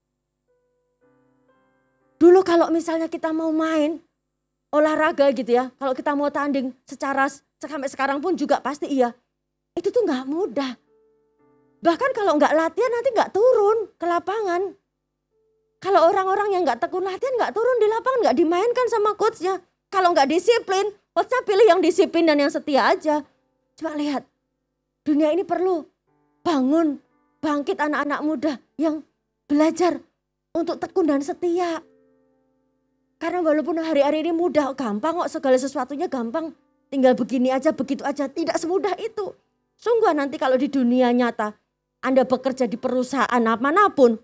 Dulu kalau misalnya kita mau main olahraga gitu ya, kalau kita mau tanding secara sampai sekarang pun juga pasti iya. Itu tuh gak mudah. Bahkan kalau gak latihan nanti gak turun ke lapangan. Kalau orang-orang yang gak tekun latihan gak turun di lapangan, gak dimainkan sama coachnya. Kalau gak disiplin, coachnya pilih yang disiplin dan yang setia aja. Coba lihat, dunia ini perlu bangun, bangkit anak-anak muda yang belajar untuk tekun dan setia. Karena walaupun hari-hari ini mudah, gampang kok, segala sesuatunya gampang. Tinggal begini aja, begitu aja, tidak semudah itu. Sungguh nanti kalau di dunia nyata, Anda bekerja di perusahaan manapun,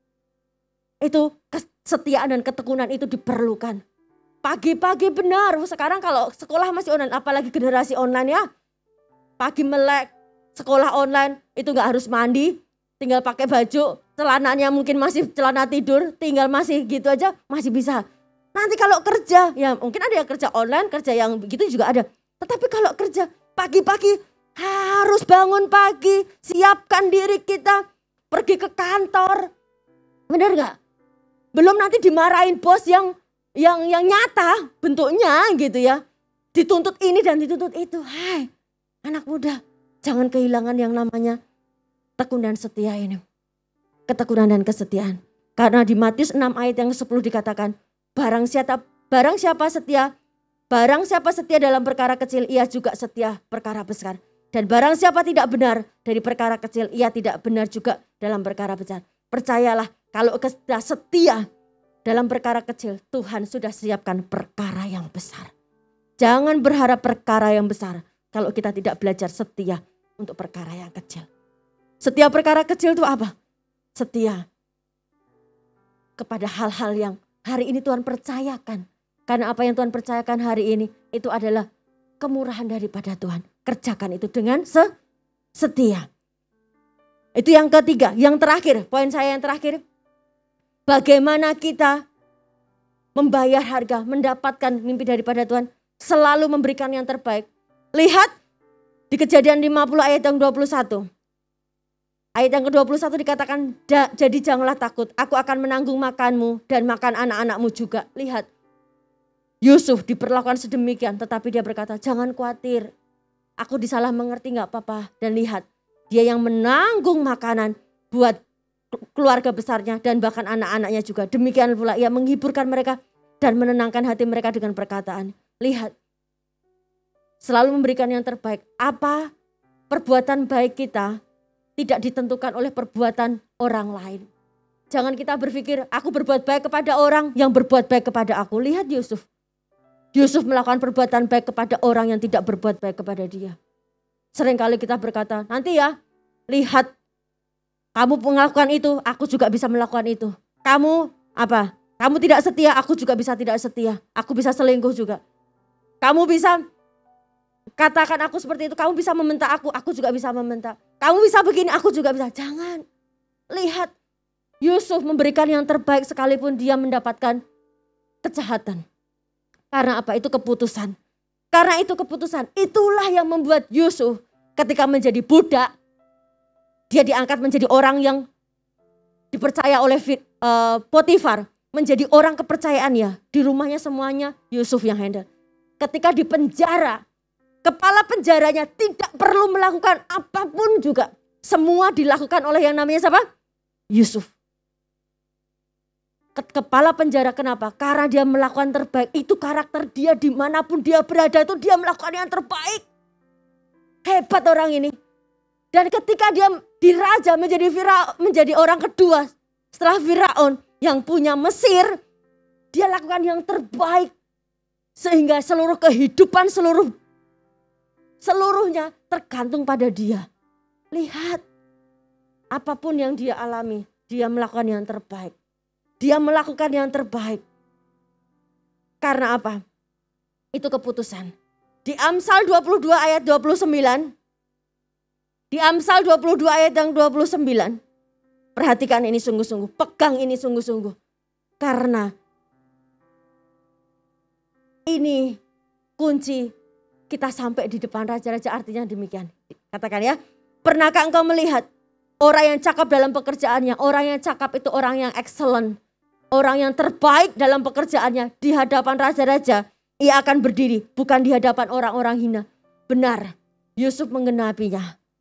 itu kesetiaan dan ketekunan itu diperlukan. Pagi-pagi benar, sekarang kalau sekolah masih online, apalagi generasi online ya. Pagi melek, sekolah online, itu gak harus mandi, tinggal pakai baju, celananya mungkin masih celana tidur, tinggal masih gitu aja, masih bisa. Nanti kalau kerja, ya mungkin ada yang kerja online, kerja yang begitu juga ada. Tetapi kalau kerja pagi-pagi harus bangun pagi, siapkan diri kita, pergi ke kantor. Benar gak? Belum nanti dimarahin bos yang yang yang nyata bentuknya gitu ya. Dituntut ini dan dituntut itu. Hai anak muda, jangan kehilangan yang namanya tekun dan setia ini. Ketekunan dan kesetiaan. Karena di Matius enam ayat yang sepuluh dikatakan, Barang siapa, barang siapa setia, barang siapa setia dalam perkara kecil, ia juga setia perkara besar. Dan barang siapa tidak benar dari perkara kecil, ia tidak benar juga dalam perkara besar. Percayalah, kalau kita setia dalam perkara kecil, Tuhan sudah siapkan perkara yang besar. Jangan berharap perkara yang besar kalau kita tidak belajar setia untuk perkara yang kecil. Setia perkara kecil itu apa? Setia kepada hal-hal yang hari ini Tuhan percayakan. Karena apa yang Tuhan percayakan hari ini itu adalah kemurahan daripada Tuhan. Kerjakan itu dengan setia. Itu yang ketiga. Yang terakhir, poin saya yang terakhir. Bagaimana kita membayar harga, mendapatkan mimpi daripada Tuhan. Selalu memberikan yang terbaik. Lihat di Kejadian lima puluh ayat yang dua puluh satu. Ayat yang ke dua puluh satu dikatakan, jadi janganlah takut, aku akan menanggung makanmu dan makan anak-anakmu juga. Lihat, Yusuf diperlakukan sedemikian, tetapi dia berkata, jangan khawatir, aku disalah mengerti gak apa-apa. Dan lihat, dia yang menanggung makanan buat keluarga besarnya dan bahkan anak-anaknya juga. Demikian pula ia menghiburkan mereka dan menenangkan hati mereka dengan perkataan. Lihat, selalu memberikan yang terbaik. Apa perbuatan baik kita tidak ditentukan oleh perbuatan orang lain. Jangan kita berpikir, aku berbuat baik kepada orang yang berbuat baik kepada aku. Lihat Yusuf. Yusuf melakukan perbuatan baik kepada orang yang tidak berbuat baik kepada dia. Seringkali kita berkata, nanti ya, lihat, kamu melakukan itu, aku juga bisa melakukan itu. Kamu apa? Kamu tidak setia, aku juga bisa tidak setia. Aku bisa selingkuh juga. Kamu bisa katakan aku seperti itu, kamu bisa membentak aku, aku juga bisa membentak. Kamu bisa begini, aku juga bisa. Jangan. Lihat, Yusuf memberikan yang terbaik sekalipun dia mendapatkan kejahatan. Karena apa? Itu keputusan. Karena itu keputusan. Itulah yang membuat Yusuf ketika menjadi budak, dia diangkat menjadi orang yang dipercaya oleh uh, Potifar. Menjadi orang kepercayaannya. Di rumahnya semuanya Yusuf yang handle. Ketika di penjara, kepala penjaranya tidak perlu melakukan apapun juga. Semua dilakukan oleh yang namanya siapa? Yusuf. Kepala penjara, kenapa? Karena dia melakukan terbaik. Itu karakter dia, dimanapun dia berada itu dia melakukan yang terbaik. Hebat orang ini. Dan ketika dia diraja menjadi Firaun, menjadi orang kedua setelah Firaun yang punya Mesir, dia lakukan yang terbaik. Sehingga seluruh kehidupan, seluruh seluruhnya tergantung pada dia. Lihat, apapun yang dia alami, dia melakukan yang terbaik. Dia melakukan yang terbaik. Karena apa? Itu keputusan. Di Amsal dua puluh dua ayat dua puluh sembilan. Di Amsal dua puluh dua ayat yang dua puluh sembilan. Perhatikan ini sungguh-sungguh. Pegang ini sungguh-sungguh. Karena ini kunci kita sampai di depan raja-raja, artinya demikian. Katakan ya, pernahkah engkau melihat orang yang cakap dalam pekerjaannya? Orang yang cakap itu orang yang excellent. Orang yang terbaik dalam pekerjaannya di hadapan raja-raja. Ia akan berdiri, bukan di hadapan orang-orang hina. Benar, Yusuf menggenapinya.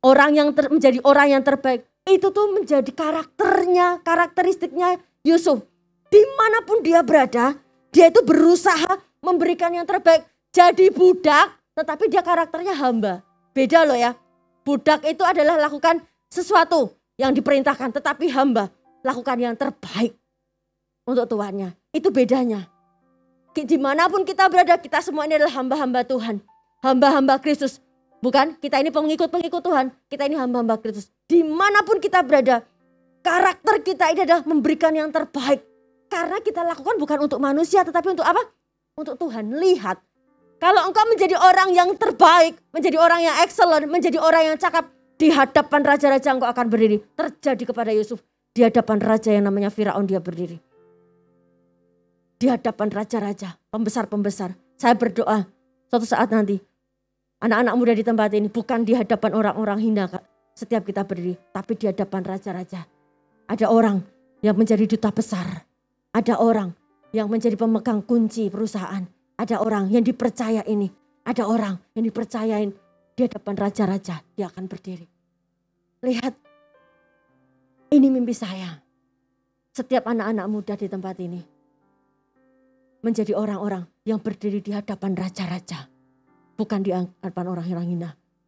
Orang yang ter, menjadi orang yang terbaik. Itu tuh menjadi karakternya, karakteristiknya Yusuf. Dimanapun dia berada, dia itu berusaha memberikan yang terbaik. Jadi budak, tetapi dia karakternya hamba. Beda loh ya. Budak itu adalah lakukan sesuatu yang diperintahkan, tetapi hamba lakukan yang terbaik untuk tuannya. Itu bedanya. Dimanapun kita berada, kita semua ini adalah hamba-hamba Tuhan. Hamba-hamba Kristus. Bukan, kita ini pengikut-pengikut Tuhan. Kita ini hamba-hamba Kristus. Dimanapun kita berada, karakter kita ini adalah memberikan yang terbaik. Karena kita lakukan bukan untuk manusia, tetapi untuk apa? Untuk Tuhan. Lihat, kalau engkau menjadi orang yang terbaik, menjadi orang yang excellent, menjadi orang yang cakap, di hadapan raja-raja engkau akan berdiri. Terjadi kepada Yusuf. Di hadapan raja yang namanya Firaun dia berdiri. Di hadapan raja-raja, pembesar-pembesar. Saya berdoa suatu saat nanti, anak-anak muda di tempat ini bukan di hadapan orang-orang hina setiap kita berdiri, tapi di hadapan raja-raja. Ada orang yang menjadi duta besar. Ada orang yang menjadi pemegang kunci perusahaan. Ada orang yang dipercaya ini. Ada orang yang dipercayain di hadapan raja-raja. Dia akan berdiri. Lihat, ini mimpi saya. Setiap anak-anak muda di tempat ini menjadi orang-orang yang berdiri di hadapan raja-raja. Bukan di hadapan orang yang hina.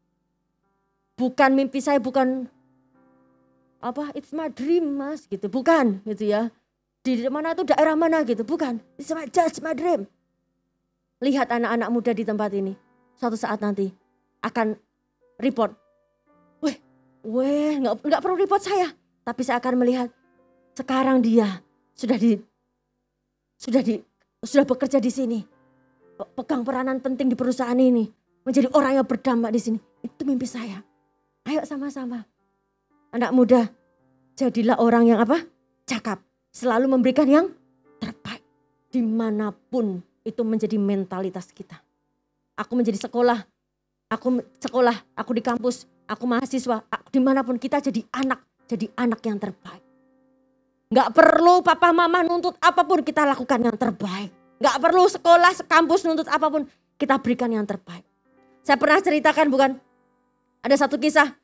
Bukan mimpi saya, bukan apa, it's my dream mas gitu. Bukan gitu ya. Di mana itu daerah mana gitu. Bukan, it's my, just my dream. Lihat anak-anak muda di tempat ini. Suatu saat nanti akan report. Weh, weh gak, gak perlu report saya. Tapi saya akan melihat sekarang dia sudah di sudah di sudah bekerja di sini. Pegang peranan penting di perusahaan ini. Menjadi orang yang berdampak di sini. Itu mimpi saya. Ayo sama-sama. Anak muda, jadilah orang yang apa? Cakap. Selalu memberikan yang terbaik. Dimanapun itu menjadi mentalitas kita. Aku menjadi sekolah. Aku sekolah, aku di kampus. Aku mahasiswa. Aku, dimanapun kita jadi anak. Jadi anak yang terbaik. Gak perlu papa mama nuntut apapun, kita lakukan yang terbaik. Gak perlu sekolah, kampus nuntut apapun, kita berikan yang terbaik. Saya pernah ceritakan bukan? Ada satu kisah.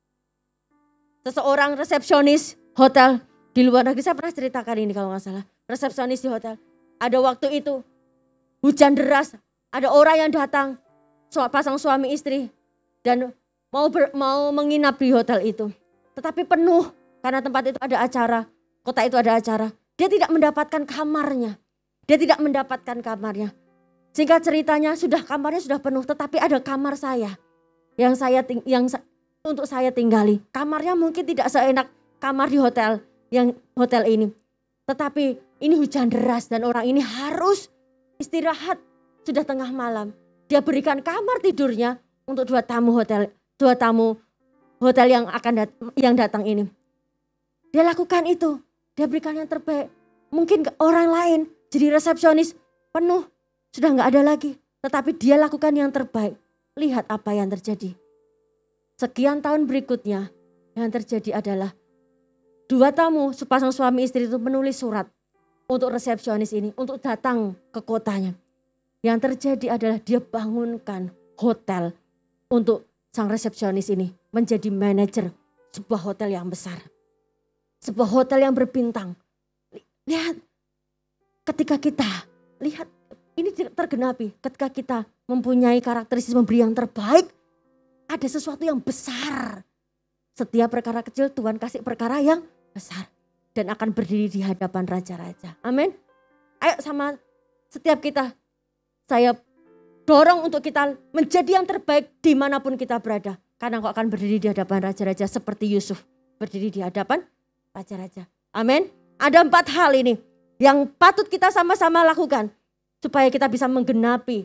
Seseorang resepsionis hotel di luar negeri. Saya pernah ceritakan ini kalau gak salah. Resepsionis di hotel. Ada waktu itu hujan deras. Ada orang yang datang. Pasang suami istri. Dan mau, ber, mau menginap di hotel itu. Tetapi penuh. Karena tempat itu ada acara. Kota itu ada acara. Dia tidak mendapatkan kamarnya. Dia tidak mendapatkan kamarnya. Singkat ceritanya sudah kamarnya sudah penuh, tetapi ada kamar saya yang saya ting- yang untuk saya tinggali. Kamarnya mungkin tidak seenak kamar di hotel yang hotel ini. Tetapi ini hujan deras dan orang ini harus istirahat, sudah tengah malam. Dia berikan kamar tidurnya untuk dua tamu hotel, dua tamu hotel yang akan dat- yang datang ini. Dia lakukan itu, dia berikan yang terbaik. Mungkin orang lain jadi resepsionis penuh, sudah nggak ada lagi. Tetapi dia lakukan yang terbaik. Lihat apa yang terjadi. Sekian tahun berikutnya yang terjadi adalah dua tamu sepasang suami istri itu menulis surat untuk resepsionis ini, untuk datang ke kotanya. Yang terjadi adalah dia bangunkan hotel untuk sang resepsionis ini menjadi manajer sebuah hotel yang besar. Sebuah hotel yang berbintang. Lihat, ketika kita, lihat ini tergenapi. Ketika kita mempunyai karakteristik memberi yang terbaik, ada sesuatu yang besar. Setiap perkara kecil Tuhan kasih perkara yang besar. Dan akan berdiri di hadapan raja-raja. Amin. Ayo sama setiap kita, saya dorong untuk kita menjadi yang terbaik dimanapun kita berada. Karena engkau akan berdiri di hadapan raja-raja seperti Yusuf. Berdiri di hadapan raja-raja. Amin. Ada empat hal ini yang patut kita sama-sama lakukan. Supaya kita bisa menggenapi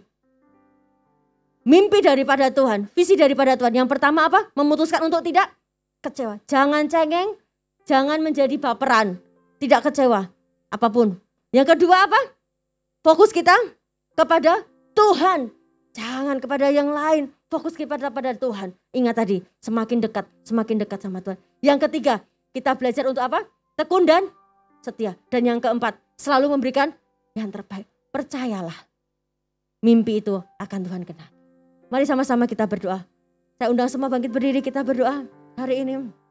mimpi daripada Tuhan. Visi daripada Tuhan. Yang pertama apa? Memutuskan untuk tidak kecewa. Jangan cengeng. Jangan menjadi baperan. Tidak kecewa. Apapun. Yang kedua apa? Fokus kita kepada Tuhan. Jangan kepada yang lain. Fokus kepada pada Tuhan. Ingat tadi. Semakin dekat. Semakin dekat sama Tuhan. Yang ketiga. Kita belajar untuk apa? Tekun dan setia. Dan yang keempat. Selalu memberikan yang terbaik. Percayalah. Mimpi itu akan Tuhan kenal. Mari sama-sama kita berdoa. Saya undang semua bangkit berdiri, kita berdoa hari ini.